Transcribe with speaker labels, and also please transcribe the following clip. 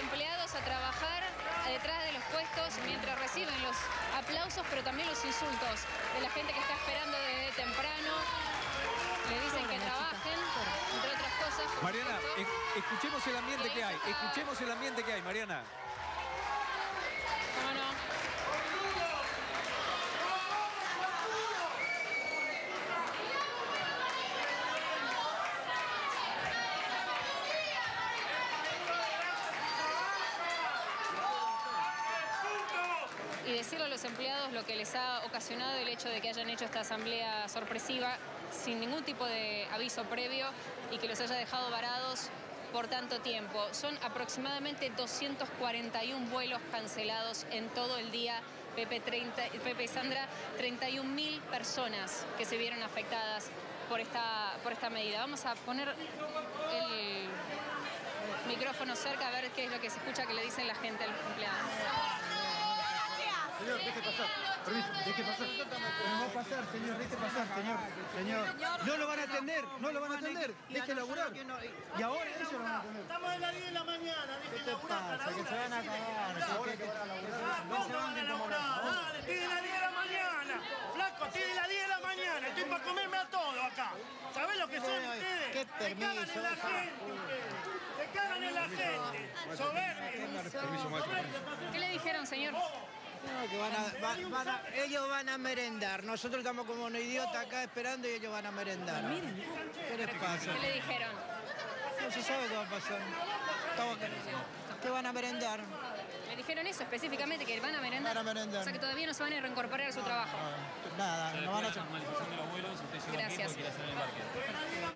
Speaker 1: empleados a trabajar detrás de los puestos mientras reciben los aplausos, pero también los insultos de la gente que está esperando desde temprano. Le dicen que trabajen, entre otras cosas.
Speaker 2: Mariana, escuchemos el ambiente que hay. Escuchemos el ambiente que hay, Mariana.
Speaker 1: ¿Cómo no? Y decirle a los empleados lo que les ha ocasionado el hecho de que hayan hecho esta asamblea sorpresiva sin ningún tipo de aviso previo y que los haya dejado varados por tanto tiempo. Son aproximadamente 241 vuelos cancelados en todo el día. Pepe y Sandra, 31.000 personas que se vieron afectadas por esta medida. Vamos a poner el micrófono cerca a ver qué es lo que se escucha que le dicen la gente a los empleados.
Speaker 3: Señor, deje pasar. Permiso, deje pasar. No va a pasar, señor, deje pasar, señor. Señor, no lo van a atender, no lo van a atender. Deje laburar. Y ahora ellos lo van a atender.
Speaker 4: Estamos a las 10 de la mañana, deje laburar.
Speaker 3: Que se van a cagar. Ahora que van a laburar.
Speaker 4: ¿Cómo van a laburar? Dale, tiene las 10 de la mañana. Flaco, tiene las 10 de la mañana. Estoy para comerme a todo acá. ¿Sabés lo que son ustedes?
Speaker 3: ¿Qué permiso?
Speaker 4: Se cagan en la gente ustedes. Se cagan en la gente. Soberbios.
Speaker 1: ¿Qué le dijeron, señor?
Speaker 3: No, que ellos van a merendar. Nosotros estamos como un idiota acá esperando y ellos van a merendar. ¿Qué les pasa?
Speaker 1: ¿Qué le dijeron?
Speaker 3: No se sabe qué va a pasar. Que van a merendar.
Speaker 1: Le dijeron eso específicamente, que van a merendar.
Speaker 3: Van a merendar.
Speaker 1: O sea que todavía no se van a reincorporar a su trabajo.
Speaker 3: Nada, no van a hacer.
Speaker 1: Gracias.